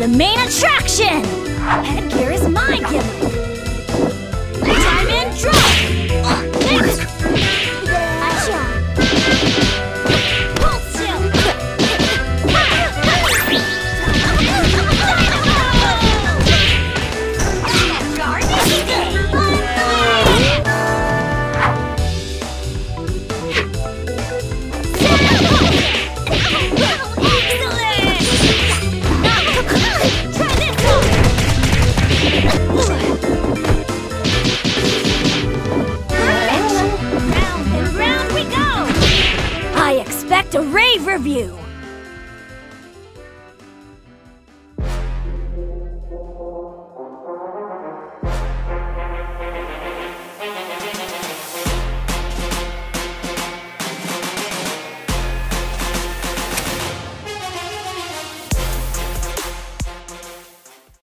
the main attraction! Headgear is my gimmick! Time and drop! Acha! Hold still! A rave review!